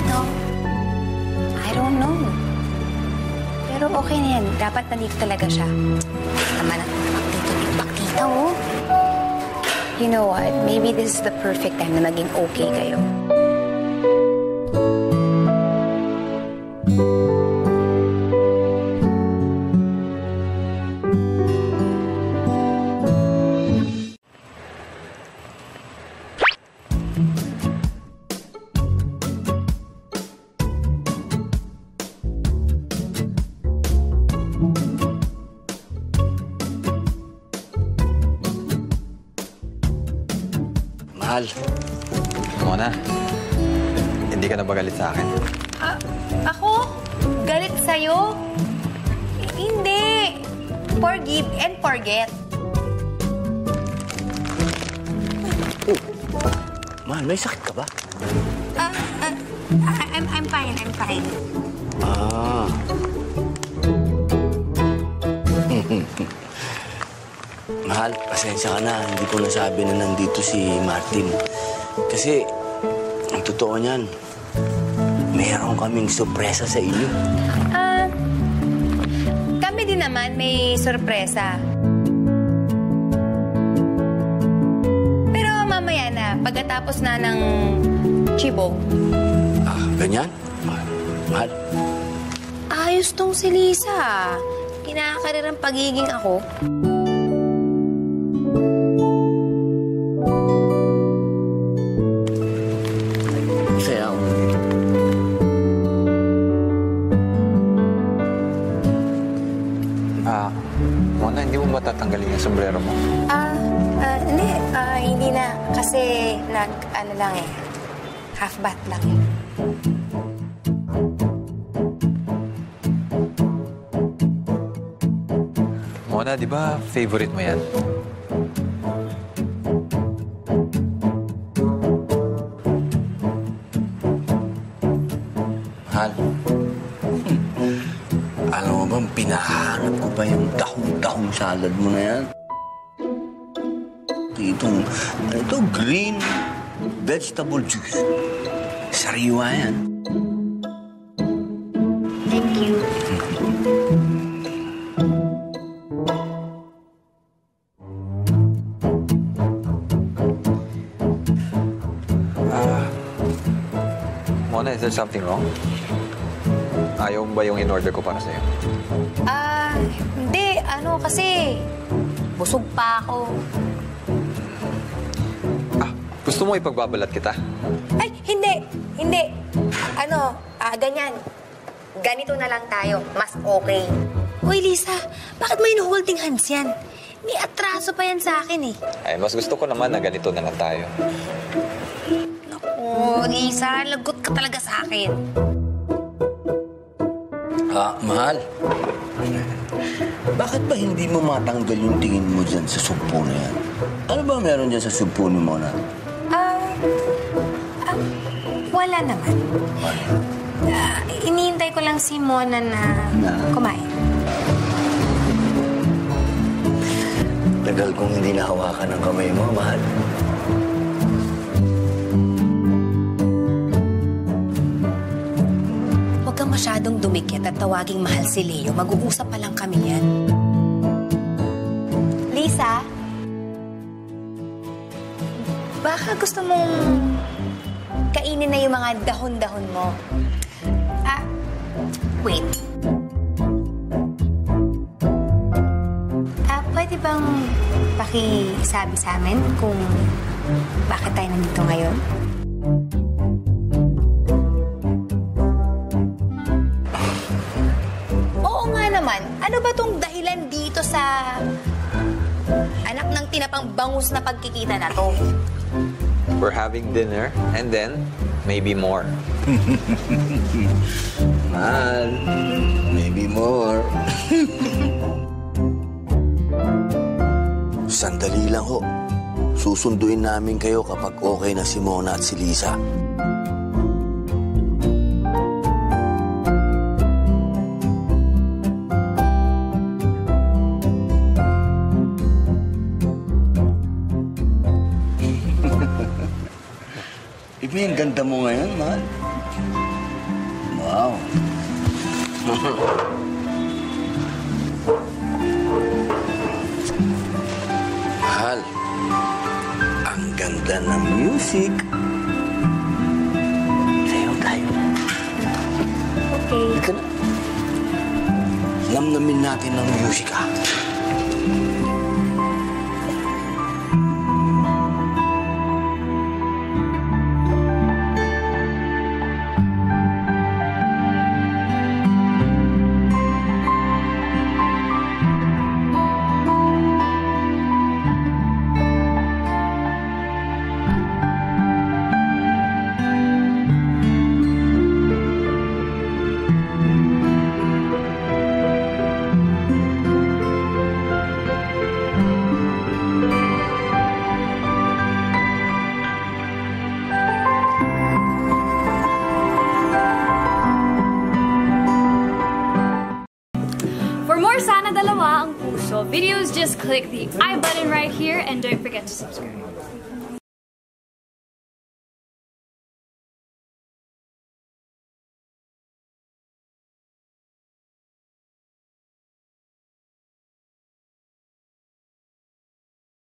No. I don't know. Pero okay na yan. Dapat nandito talaga siya. Tama na. Pakita, oh. You know what? Maybe this is the perfect time na maging okay kayo. Mahal. Mona, hindi ka na ba galit sa akin? Ako? Galit sa'yo? Hindi. Forgive and forget. Mahal, may sakit ka ba? I'm fine. I'm fine. Mahal, pasensya ka na. Hindi ko nasabi na nandito si Martin. Kasi, ang totoo niyan, meron kaming sorpresa sa inyo. Kami din naman may sorpresa. Pero mamaya na, pagkatapos na ng chibog. Ganyan? Mahal? Ayos tong si Lisa. Kinakarir ang pagiging ako. Mona, hindi mo ba tatanggalin yung sombrero mo? Hindi na. Kasi lang eh. Half bath lang eh. Mona, di ba favorite mo yan? Mahal? Alam mo bang pinahanap ko pa yung dahong salad mo na yan? Ito, green vegetable juice. Sariwa yan. Thank you. Mona, is there something wrong? Ayaw mo ba yung in-order ko para sa'yo? Hindi. Kasi busog pa ako. Gusto mo ipagbabalat kita? Ay, hindi. Hindi. Ganyan. Ganito na lang tayo. Mas okay. Uy, Lisa, bakit mo in-holding hands yan? May atraso pa yan sa akin eh. Ay, mas gusto ko naman na ganito na lang tayo. Naku, Lisa, lagot ka talaga sa akin. Mahal. Bakit ba hindi mo matanggal yung tingin mo dyan sa sumpo na yan? Ano ba meron dyan sa sumpo ni Mona? Wala naman. Iniintay ko lang si Mona na kumain. Tagal kong hindi nahawakan ng kamay mo, mahal. Huwag kang masyadong dumikit at tawaging mahal si Leo. Mag-uusap pa lang kami yan. Lisa? Baka gusto mong kainin na yung mga dahon-dahon mo. Wait. Pwede bang pakisabi sa amin kung bakit tayo nandito ngayon? Oo nga naman. Ano ba tong dahilan dito sa anak ng tinapang bangus na pagkikita na to? We're having dinner and then maybe more. Mahal, maybe more. Sandali lang ho. Susunduin namin kayo kapag okay na si Mona at si Lisa. Iba yung ganda mo ngayon, mahal. Wow. Mahal, ang ganda ng music. Sayaw tayo. Okay. Halika na. Namnamin natin ng music, ah. For more Sana Dalawa Ang Puso videos, just click the I button right here and don't forget to subscribe.